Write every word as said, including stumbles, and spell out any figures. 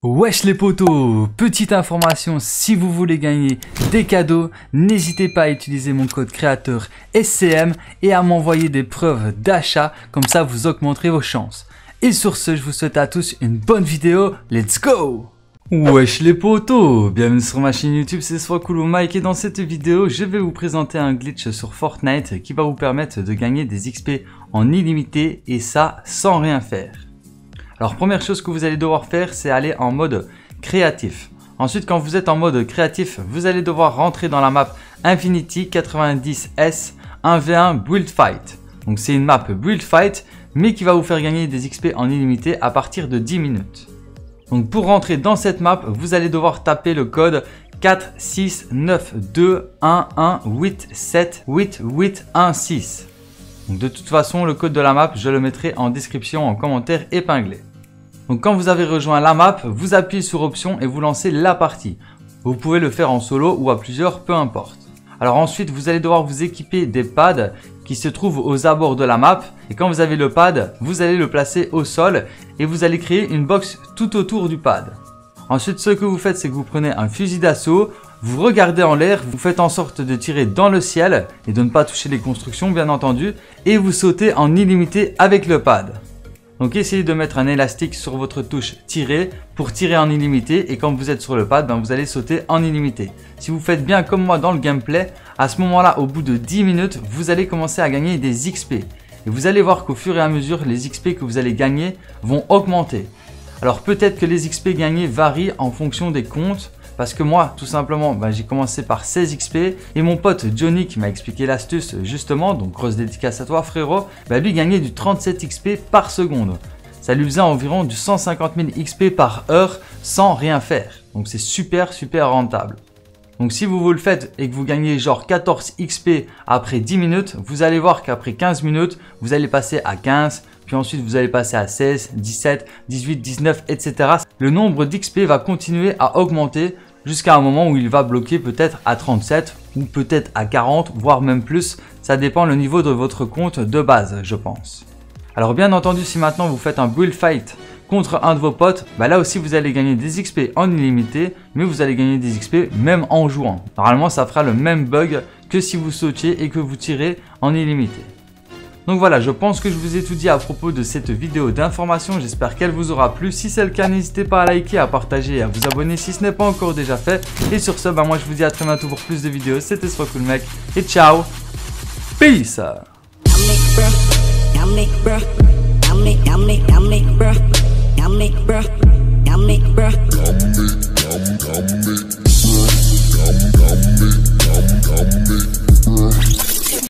Wesh les potos, petite information, si vous voulez gagner des cadeaux, n'hésitez pas à utiliser mon code créateur S C M et à m'envoyer des preuves d'achat, comme ça vous augmenterez vos chances. Et sur ce, je vous souhaite à tous une bonne vidéo, let's go! Wesh les potos, bienvenue sur ma chaîne YouTube, c'est SwagCoolMike et dans cette vidéo, je vais vous présenter un glitch sur Fortnite qui va vous permettre de gagner des X P en illimité et ça sans rien faire. Alors première chose que vous allez devoir faire, c'est aller en mode créatif. Ensuite, quand vous êtes en mode créatif, vous allez devoir rentrer dans la map Infinity quatre-vingt-dix S un v un Build Fight. Donc c'est une map Build Fight, mais qui va vous faire gagner des X P en illimité à partir de dix minutes. Donc pour rentrer dans cette map, vous allez devoir taper le code quatre six neuf deux un un huit sept huit huit un six. Donc de toute façon, le code de la map, je le mettrai en description en commentaire épinglé. Donc quand vous avez rejoint la map, vous appuyez sur option et vous lancez la partie. Vous pouvez le faire en solo ou à plusieurs, peu importe. Alors ensuite, vous allez devoir vous équiper des pads qui se trouvent aux abords de la map. Et quand vous avez le pad, vous allez le placer au sol et vous allez créer une box tout autour du pad. Ensuite, ce que vous faites, c'est que vous prenez un fusil d'assaut, vous regardez en l'air, vous faites en sorte de tirer dans le ciel et de ne pas toucher les constructions bien entendu, et vous sautez en illimité avec le pad. Donc essayez de mettre un élastique sur votre touche tirer pour tirer en illimité, et quand vous êtes sur le pad, ben vous allez sauter en illimité. Si vous faites bien comme moi dans le gameplay, à ce moment-là, au bout de dix minutes, vous allez commencer à gagner des X P. Et vous allez voir qu'au fur et à mesure, les X P que vous allez gagner vont augmenter. Alors peut-être que les X P gagnés varient en fonction des comptes. Parce que moi, tout simplement, ben, j'ai commencé par seize X P et mon pote Johnny qui m'a expliqué l'astuce justement, donc grosse dédicace à toi frérot, ben, lui gagnait du trente-sept X P par seconde. Ça lui faisait environ du cent cinquante mille X P par heure sans rien faire. Donc c'est super super rentable. Donc si vous vous le faites et que vous gagnez genre quatorze X P après dix minutes, vous allez voir qu'après quinze minutes, vous allez passer à quinze, puis ensuite vous allez passer à seize, dix-sept, dix-huit, dix-neuf, et cetera. Le nombre d'X P va continuer à augmenter jusqu'à un moment où il va bloquer peut-être à trente-sept ou peut-être à quarante, voire même plus. Ça dépend le niveau de votre compte de base, je pense. Alors bien entendu, si maintenant vous faites un build fight contre un de vos potes, bah là aussi vous allez gagner des X P en illimité, mais vous allez gagner des X P même en jouant. Normalement, ça fera le même bug que si vous sautiez et que vous tirez en illimité. Donc voilà, je pense que je vous ai tout dit à propos de cette vidéo d'information, j'espère qu'elle vous aura plu. Si c'est le cas, n'hésitez pas à liker, à partager et à vous abonner si ce n'est pas encore déjà fait. Et sur ce, bah moi je vous dis à très bientôt pour plus de vidéos, c'était SwagCoolMike et ciao, peace.